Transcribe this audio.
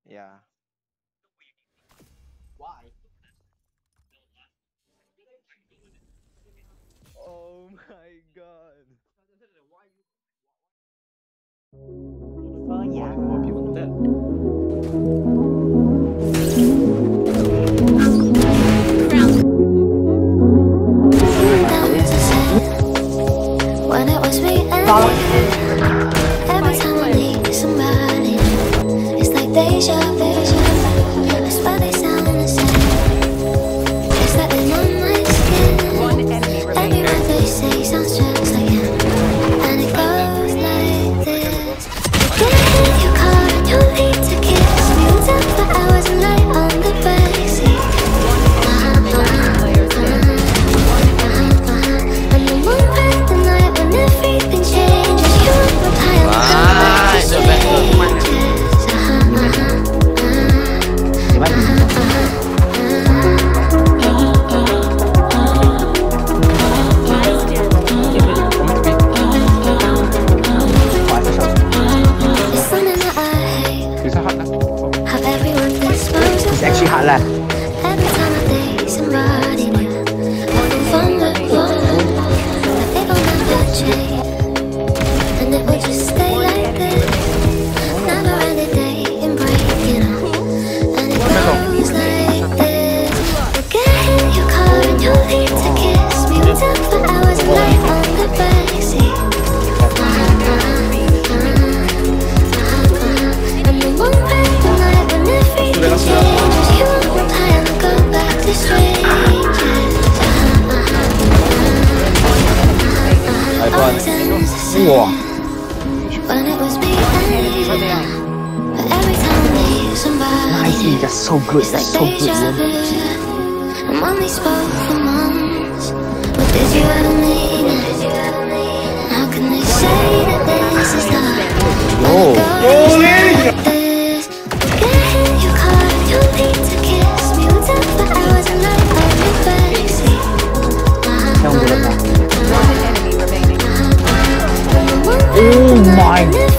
Yeah. Why? Oh my god. More people than When it was me and you, every time I need somebody, it's like 𝙬𝙤𝙖𝙩. I swear they sound the same. It's like they're on my skin. Every word they say sounds just like him. And it goes like this: you get in your car and you need to kiss me. We'll talk for hours and night on the backseat. And the moon paint the night when everything changes. You reply on the strangers. It's something that I hate, how everyone disposes It's actually hard lah. every time I date somebody new. Nothing vulnerable, like it will never change, and it will just stay like this. Never ending dating, breaking up, and it goes like this: you get in your car and you need to kiss me. We talk for hours and night on the backseat. And the moon paint the night when everything changes. You won't reply and I'll go back to strangers. Always ends the same. When it was me and you, but every time I need somebody, That's so good. it's like That's so 𝙬𝙤𝙖𝙩. good. And when we spoke for months, what did you ever mean it? How can they say that this is love? When it goes like this: you get in your car and you need to kiss me. We'll talk for hours and night on the backseat. Tell me what that. And the moon Oh my